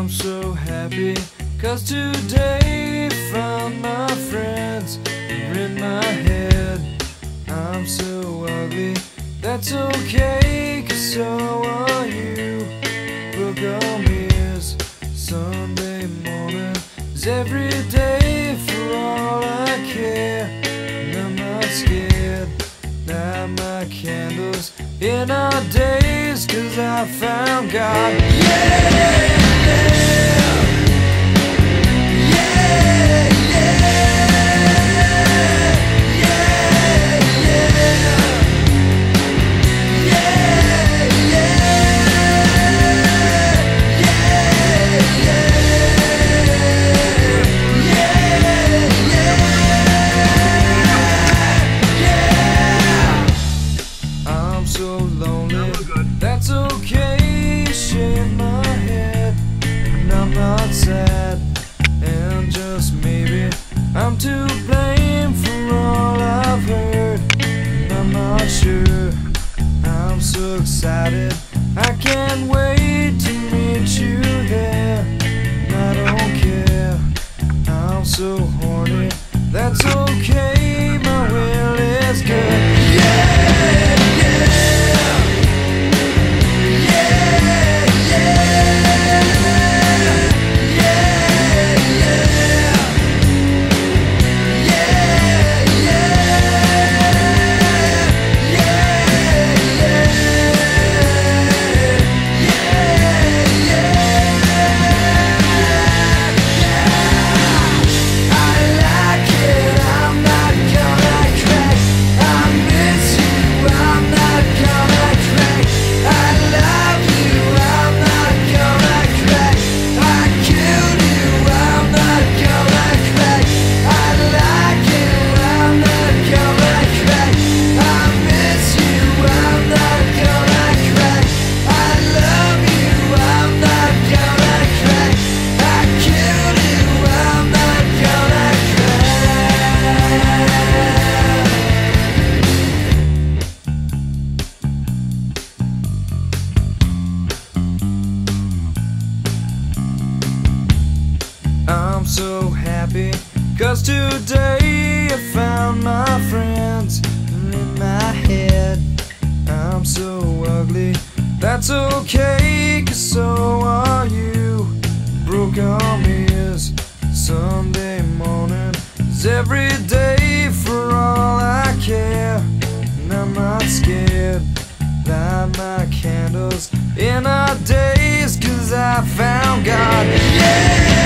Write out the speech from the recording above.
I'm so happy, 'cause today found my friends are in my head. I'm so ugly, that's okay, 'cause so are you. Book on me is Sunday morning is every day for all I care. And I'm not scared, light my candles in our days, 'cause I found God. Yeah! So lonely, that's okay, shake my head, and I'm not sad, and just maybe I'm to blame for all I've heard, and I'm not sure. I'm so excited, I can't wait to meet you there, and I don't care, I'm so horny, that's okay, my will is good. Yeah! I'm so happy, 'cause today I found my friends in my head. I'm so ugly, that's okay, 'cause so are you. Broke on me is Sunday morning is every day for all I care. And I'm not scared, light my candles in our days, 'cause I found God. Yeah!